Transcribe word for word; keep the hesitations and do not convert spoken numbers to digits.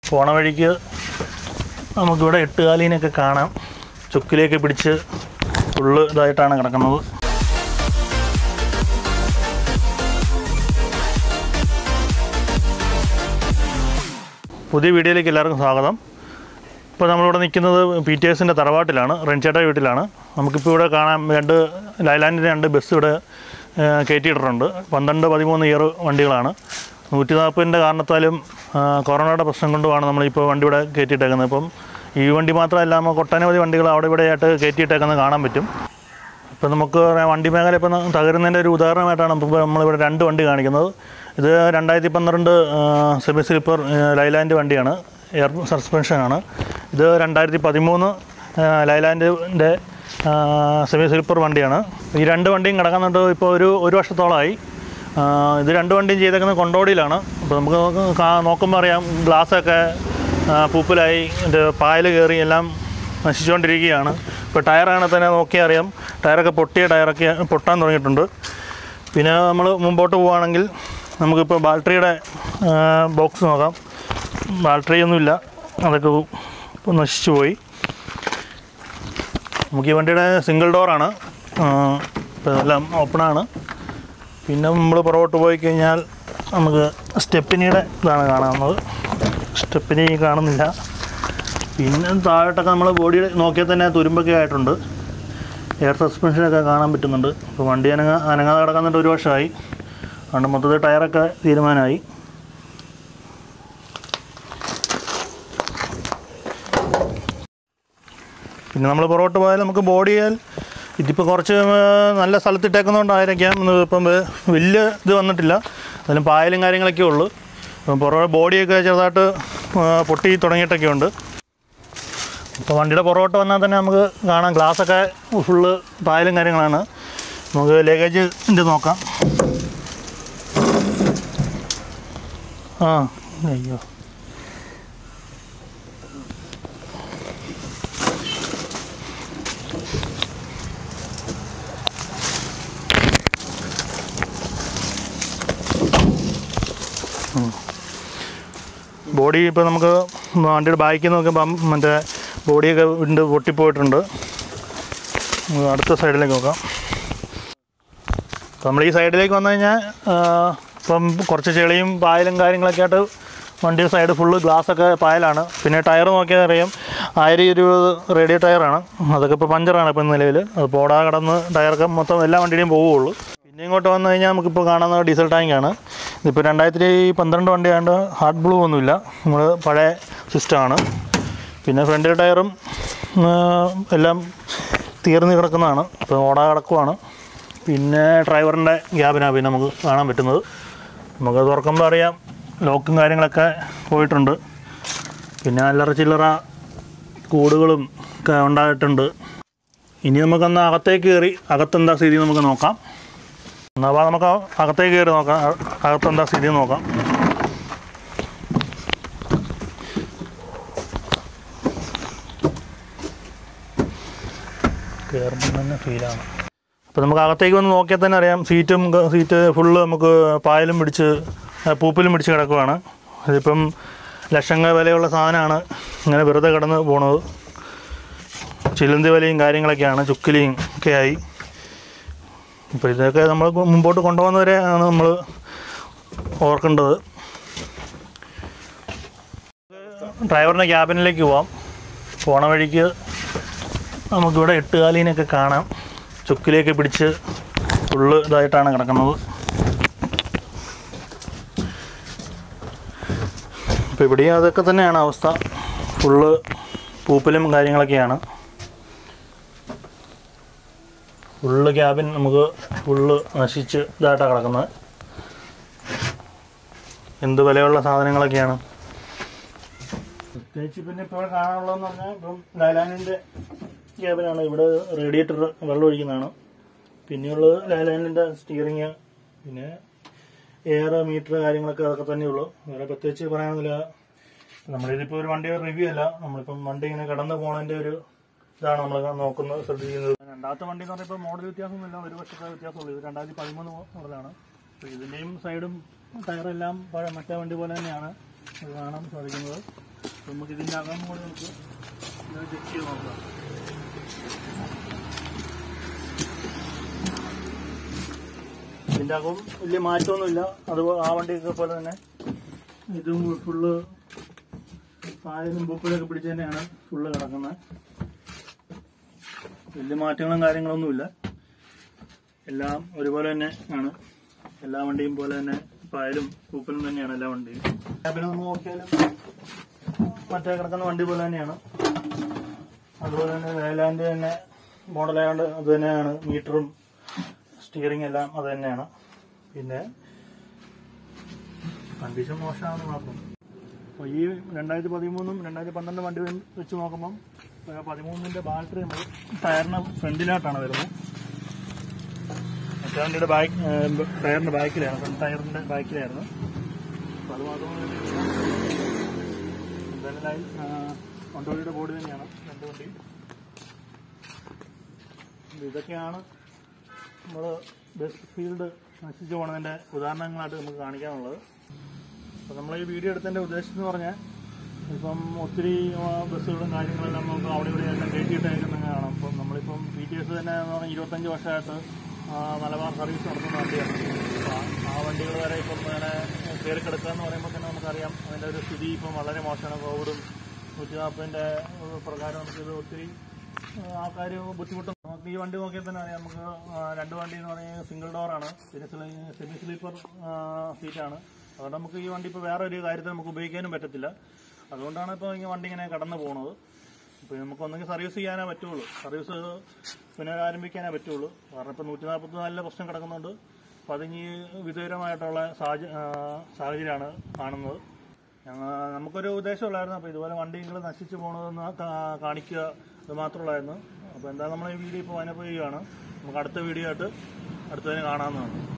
പോണ വഴിക്ക് നമുക്കിവിടെ എട്ടുകാലീനൊക്കെ കാണാം. ചുക്കിലേക്ക് പിടിച്ച് ഫുള്ള് ഇതായിട്ടാണ് കിടക്കുന്നത്. പുതിയ വീഡിയോയിലേക്ക് എല്ലാവർക്കും സ്വാഗതം. ഇപ്പോൾ നമ്മളിവിടെ നിൽക്കുന്നത് പീറ്റേഴ്സിൻ്റെ തറവാട്ടിലാണ്, റെൻചേട്ട വീട്ടിലാണ്. നമുക്കിപ്പോൾ ഇവിടെ കാണാൻ രണ്ട് ലൈലാൻഡിൻ്റെ രണ്ട് ബസ് ഇവിടെ കയറ്റിയിട്ടിട്ടുണ്ട്. പന്ത്രണ്ട് പതിമൂന്ന് ഇയർ വണ്ടികളാണ്. നൂറ്റി നാൽപ്പതിൻ്റെ കാരണത്താലും കൊറോണയുടെ പ്രശ്നം കൊണ്ടുമാണ് നമ്മളിപ്പോൾ വണ്ടി ഇവിടെ കയറ്റിയിട്ടേക്കുന്നത്. ഇപ്പം ഈ വണ്ടി മാത്രമല്ല, നമുക്ക് ഒട്ടനവധി വണ്ടികൾ അവിടെ ഇവിടെ ആയിട്ട് കയറ്റിയിട്ടേക്കുന്നത് കാണാൻ പറ്റും. ഇപ്പം നമുക്ക് വണ്ടി മേഖല ഇപ്പം തകരുന്നതിൻ്റെ ഒരു ഉദാഹരണമായിട്ടാണ് ഇപ്പോൾ നമ്മളിവിടെ രണ്ട് വണ്ടി കാണിക്കുന്നത്. ഇത് രണ്ടായിരത്തി പന്ത്രണ്ട് സെമി സ്ലീപ്പർ ലൈലാൻഡ് വണ്ടിയാണ്, എയർ സസ്പെൻഷനാണ്. ഇത് രണ്ടായിരത്തി പതിമൂന്ന് ലൈലാൻഡിൻ്റെ സെമി സ്ലീപ്പർ വണ്ടിയാണ്. ഈ രണ്ട് വണ്ടിയും കിടക്കുന്നുണ്ട് ഇപ്പോൾ ഒരു ഒരു വർഷത്തോളമായി. ഇത് രണ്ട് വണ്ടിയും ചെയ്തേക്കുന്നത് കൊണ്ടോടിയിലാണ്. അപ്പോൾ നമുക്ക് നോക്കുമ്പോൾ അറിയാം, ഗ്ലാസ്സൊക്കെ പൂപ്പലായി, എൻ്റെ പായൽ കയറി എല്ലാം നശിച്ചുകൊണ്ടിരിക്കുകയാണ്. ഇപ്പോൾ ടയറാണെങ്കിൽ തന്നെ നോക്കിയാൽ അറിയാം, ടയറൊക്കെ പൊട്ടിയ ടയറൊക്കെ പൊട്ടാൻ തുടങ്ങിയിട്ടുണ്ട്. പിന്നെ നമ്മൾ മുമ്പോട്ട് പോവുകയാണെങ്കിൽ നമുക്കിപ്പോൾ ബാറ്ററിയുടെ ബോക്സ് നോക്കാം. ബാറ്ററി ഒന്നുമില്ല, അതൊക്കെ ഇപ്പോൾ നശിച്ചു പോയി. നമുക്ക് ഈ വണ്ടിയുടെ സിംഗിൾ ഡോറാണ്, ഇപ്പോൾ എല്ലാം ഓപ്പണാണ്. പിന്നെ നമ്മൾ പുറകോട്ട് പോയി കഴിഞ്ഞാൽ നമുക്ക് സ്റ്റെപ്പിനിയുടെ ഇതാണ് കാണാവുന്നത്. സ്റ്റെപ്പിനി കാണുന്നില്ല. പിന്നെ താഴോട്ടൊക്കെ നമ്മൾ ബോഡി നോക്കിയാൽ തന്നെ തുരുമ്പൊക്കെ ആയിട്ടുണ്ട്. എയർ സസ്പെൻഷനൊക്കെ കാണാൻ പറ്റുന്നുണ്ട്. ഇപ്പോൾ വണ്ടി അനങ്ങ അനങ്ങാതെ കിടക്കുന്നുണ്ട് ഒരു വർഷമായി. അതുകൊണ്ട് മൊത്തത്തിൽ ടയറൊക്കെ തീരുമാനമായി. പിന്നെ നമ്മൾ പുറകോട്ട് പോയാൽ നമുക്ക് ബോഡിയാൽ ഇതിപ്പോൾ കുറച്ച് നല്ല സ്ഥലത്തിട്ടേക്കുന്നതുകൊണ്ടായിരിക്കാം ഇപ്പം വലിയ ഇത് വന്നിട്ടില്ല. അതിലും പായലും കാര്യങ്ങളൊക്കെ ഉള്ളൂ. പുറകെ ബോഡിയൊക്കെ ചെറുതായിട്ട് പൊട്ടി തുടങ്ങിയിട്ടൊക്കെ ഉണ്ട്. ഇപ്പോൾ വണ്ടിയുടെ പുറകോട്ട് വന്നാൽ തന്നെ നമുക്ക് കാണാം, ഗ്ലാസ്സൊക്കെ ഫുള്ള് പായലും കാര്യങ്ങളാണ്. നമുക്ക് ലഗേജിൻ്റെ നോക്കാം. ആ അയ്യോ, ബോഡി ഇപ്പോൾ നമുക്ക് വണ്ടിയുടെ ബാക്കിൽ നോക്കുമ്പം മറ്റേ ബോഡിയൊക്കെ ഉണ്ട്, പൊട്ടിപ്പോയിട്ടുണ്ട്. അടുത്ത സൈഡിലേക്ക് നോക്കാം. നമ്മൾ ഈ സൈഡിലേക്ക് വന്നു കഴിഞ്ഞാൽ ഇപ്പം കുറച്ച് ചെളിയും പായലും കാര്യങ്ങളൊക്കെ ആയിട്ട് വണ്ടിയുടെ സൈഡ് ഫുള്ള് ഗ്ലാസ്സൊക്കെ പായലാണ്. പിന്നെ ടയർ നോക്കിയാൽ അറിയാം, ആയിരം ഇരുപത് റേഡിയോ ടയറാണ്. അതൊക്കെ ഇപ്പോൾ പഞ്ചറാണ് ഇപ്പം നിലവിൽ. അത് പോടാ കടന്ന് ടയറൊക്കെ മൊത്തം എല്ലാ വണ്ടിയുടെയും പോവുകയുള്ളൂ. പിന്നെ ഇങ്ങോട്ട് വന്നു കഴിഞ്ഞാൽ നമുക്കിപ്പോൾ കാണുന്നത് ഡീസൽ ടാങ്കാണ്. ഇതിപ്പോൾ രണ്ടായിരത്തി പന്ത്രണ്ട് വണ്ടിയാണ്ട് ഹാർഡ് ബ്ലൂ ഒന്നുമില്ല, നമ്മൾ പഴയ സിസ്റ്റമാണ്. പിന്നെ ഫ്രണ്ട് ടയറും എല്ലാം തീർന്ന് കിടക്കുന്നതാണ്, ഇപ്പോൾ ഓടാ കിടക്കുവാണ്. പിന്നെ ഡ്രൈവറിൻ്റെ ക്യാബിനാണ് പിന്നെ നമുക്ക് കാണാൻ പറ്റുന്നത്. നമുക്ക് തുറക്കുമ്പോൾ അറിയാം, ലോക്കും കാര്യങ്ങളൊക്കെ പോയിട്ടുണ്ട്. പിന്നെ അല്ലറ ചില്ലറ കൂടുകളും ഒക്കെ ഉണ്ടായിട്ടുണ്ട്. ഇനി നമുക്കൊന്ന് അകത്തേക്ക് കയറി അകത്തെന്താ സ്ഥിതി നമുക്ക് നോക്കാം. എന്നാൽ നമുക്ക് അകത്തേക്ക് കയറി നോക്കാം, അകത്തെന്താ സ്ഥിതി നോക്കാം. കയറുമ്പോൾ തന്നെ ഫീലാണ്. അപ്പോൾ നമുക്ക് അകത്തേക്ക് വന്ന് നോക്കിയാൽ തന്നെ അറിയാം, സീറ്റും സീറ്റ് ഫുള്ള് നമുക്ക് പായലും പിടിച്ച് പൂപ്പിലും പിടിച്ച് കിടക്കുവാണ്. ഇതിപ്പം ലക്ഷങ്ങൾ വിലയുള്ള സാധനമാണ് ഇങ്ങനെ വെറുതെ കിടന്ന് പോണത്. ചിലന്തി വിലയും കാര്യങ്ങളൊക്കെയാണ്, ചുക്കിലിയും ഒക്കെ ആയി. ഇപ്പോൾ ഇതൊക്കെ നമ്മൾ മുമ്പോട്ട് കൊണ്ടുപോകുന്നവരെ ആണ് നമ്മൾ ഓർക്കേണ്ടത്. ഡ്രൈവറിൻ്റെ ക്യാബിനിലേക്ക് പോവാം. പോണ വഴിക്ക് നമുക്കിവിടെ എട്ടുകാലീനൊക്കെ കാണാം. ചുക്കിലേക്ക് പിടിച്ച് ഫുള്ള് ഇതായിട്ടാണ് കിടക്കുന്നത്. ഇപ്പോൾ ഇവിടെയും അതൊക്കെ തന്നെയാണ് അവസ്ഥ. ഫുള്ള് പൂപ്പലും കാര്യങ്ങളൊക്കെയാണ്. ഫുള്ള് ക്യാബിൻ നമുക്ക് ഫുള്ള് നശിച്ച് ഇതായിട്ടാണ് കിടക്കുന്നത്. എന്ത് വിലയുള്ള സാധനങ്ങളൊക്കെയാണ്. പ്രത്യേകിച്ച് പിന്നെ ഇപ്പോൾ കാണാനുള്ളതെന്ന് പറഞ്ഞാൽ ഇപ്പം ലൈലാൻഡിൻ്റെ ക്യാബിനാണ്. ഇവിടെ റേഡിയേറ്റർ വെള്ളം ഒഴിക്കുന്നതാണ്. പിന്നെയുള്ളത് ലൈലാൻഡിൻ്റെ സ്റ്റിയറിങ്, പിന്നെ എയർ മീറ്റർ കാര്യങ്ങളൊക്കെ അതൊക്കെ തന്നെയുള്ളൂ. വേറെ പ്രത്യേകിച്ച് പറയാനൊന്നുമില്ല. നമ്മളിതിപ്പോൾ ഒരു വണ്ടി റിവ്യൂ അല്ല, നമ്മളിപ്പം വണ്ടി ഇങ്ങനെ കടന്നു പോകുന്നതിൻ്റെ ഒരു ഇതാണ് നമ്മൾ നോക്കുന്നത്, ശ്രദ്ധിക്കുന്നത്. രണ്ടാമത്തെ വണ്ടി എന്ന് പറഞ്ഞാൽ ഇപ്പോൾ മോഡൽ വ്യത്യാസമൊന്നുമില്ല, ഒരു വർഷത്തെ വ്യത്യാസമുള്ളൂ. ഇത് രണ്ടായിരത്തി പതിമൂന്ന് മോഡലാണ്. അപ്പോൾ ഇതിൻ്റെയും സൈഡും ടയറെല്ലാം പഴയ മറ്റേ വണ്ടി പോലെ തന്നെയാണ് ഇത് കാണാൻ സാധിക്കുന്നത്. നമുക്ക് ഇതിൻ്റെ അകം കൂടി നമുക്ക് ചെക്ക് ചെയ്ത് നോക്കാം. ഇതിൻ്റെ അകവും വലിയ മാറ്റമൊന്നുമില്ല. അത് ആ വണ്ടിയൊക്കെ പോലെ തന്നെ ഇതും ഫുള്ള് പായലും പൂപ്പലൊക്കെ പിടിച്ച് തന്നെയാണ് ഫുള്ള് കിടക്കുന്നത്. വലിയ മാറ്റങ്ങളും കാര്യങ്ങളൊന്നുമില്ല. എല്ലാം ഒരുപോലെ തന്നെ ആണ്. എല്ലാ വണ്ടിയും പോലെ തന്നെ പായലും പൂപ്പലും തന്നെയാണ് എല്ലാ വണ്ടിയും. ക്യാബിന് നമ്മൾ നോക്കിയാലും മറ്റേ കിടക്കുന്ന വണ്ടി പോലെ തന്നെയാണ്. അതുപോലെ തന്നെ ലൈലാൻഡ് തന്നെ മോഡലായതുകൊണ്ട് അത് തന്നെയാണ്. മീറ്ററും സ്റ്റിയറിംഗ് എല്ലാം അത് തന്നെയാണ്. പിന്നെ കണ്ടീഷൻ മോശമാണെന്ന് മാത്രം. അപ്പോൾ ഈ രണ്ടായിരത്തി പതിമൂന്നും രണ്ടായിരത്തി പന്ത്രണ്ട് വണ്ടി വെച്ച് നോക്കുമ്പം പതിമൂന്നിൻ്റെ ബാറ്ററി നമ്മൾ ടയറിന് ഫ്രണ്ടിലായിട്ടാണ് വരുന്നത്. മറ്റേ വണ്ടിയുടെ ബാക്ക് ടയറിൻ്റെ ബാക്കിലാണ്, ഫ്രണ്ട് ടയറിൻ്റെ ബാക്കിലായിരുന്നു. അപ്പോൾ അത് മാത്രമല്ല എന്തായാലും വണ്ടിയുടെ ബോഡി തന്നെയാണ് രണ്ട് വണ്ടി. ഇതൊക്കെയാണ് നമ്മൾ ബസ് ഫീൽഡ് നശിച്ചു പോകുന്നതിൻ്റെ ഉദാഹരണങ്ങളായിട്ട് നമുക്ക് കാണിക്കാനുള്ളത്. അപ്പോൾ നമ്മൾ ഈ വീഡിയോ എടുത്തതിൻ്റെ ഉദ്ദേശം എന്ന് പറഞ്ഞാൽ ഇപ്പം ഒത്തിരി ബസ്സുകളും കാര്യങ്ങളെല്ലാം നമുക്ക് അവിടെ ഇവിടെ എല്ലാം കയറ്റിയിട്ടേക്കുന്നത് കാണാം. ഇപ്പം നമ്മളിപ്പം പി ടി എസ് തന്നെ എന്ന് പറഞ്ഞാൽ ഇരുപത്തഞ്ച് വർഷമായിട്ട് മലബാർ സർവീസ് നടത്തുന്ന വണ്ടിയാണ്. അപ്പോൾ ആ വണ്ടികൾ വരെ ഇപ്പം അങ്ങനെ കയറി കിടക്കുക എന്ന് പറയുമ്പോൾ തന്നെ നമുക്കറിയാം അതിൻ്റെ ഒരു സ്ഥിതി ഇപ്പം വളരെ മോശമാണ്. കോവിഡും നൂറ്റി നാൽപ്പതിൻ്റെ പ്രകാരം നമുക്കിത് ഒത്തിരി ആൾക്കാർ ബുദ്ധിമുട്ടും. നമുക്ക് ഈ വണ്ടി നോക്കിയാൽ തന്നെ അറിയാം. നമുക്ക് രണ്ട് വണ്ടി എന്ന് പറഞ്ഞാൽ സിംഗിൾ ഡോറാണ്, പിന്നെ സെമി സ്ലീപ്പർ സീറ്റാണ്. അതുകൊണ്ട് നമുക്ക് ഈ വണ്ടി ഇപ്പോൾ വേറെ ഒരു കാര്യത്തിൽ നമുക്ക് ഉപയോഗിക്കാനും പറ്റത്തില്ല. അതുകൊണ്ടാണ് ഇപ്പോൾ ഈ വണ്ടി ഇങ്ങനെ കടന്നു പോകുന്നത്. ഇപ്പോൾ നമുക്ക് ഒന്നെങ്കിൽ സർവീസ് ചെയ്യാനേ പറ്റുള്ളൂ, സർവീസ് പുനരാരംഭിക്കാനേ പറ്റുള്ളൂ. കാരണം ഇപ്പോൾ നൂറ്റി നാൽപ്പത്തി നാലിലെ പ്രശ്നം കിടക്കുന്നുണ്ട്. അപ്പോൾ അതിന് വിദൂരമായിട്ടുള്ള സാഹചര്യമാണ് കാണുന്നത്. ഞങ്ങൾ നമുക്കൊരു ഉദ്ദേശമുള്ളായിരുന്നു. അപ്പോൾ ഇതുപോലെ വണ്ടികൾ നശിച്ചു പോകണതെന്ന് കാണിക്കുക, അത് മാത്രമുള്ളായിരുന്നു. അപ്പോൾ എന്താ നമ്മൾ ഈ വീഡിയോ ഇപ്പോൾ അതിനെ ചെയ്യുകയാണ്. നമുക്ക് അടുത്ത വീഡിയോ ആയിട്ട് അടുത്തതിന് കാണാവുന്നതാണ്.